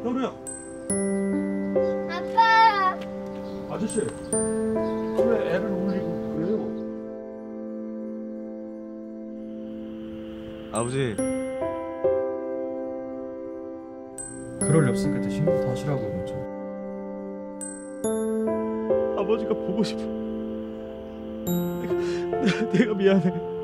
현우야. 아빠. 아저씨. 왜 애를 울리고 그래요? 아버지. 그럴 리 없으니까 또 신고부터 하시라고요. 좀. 아버지가 보고 싶어. 내가 미안해.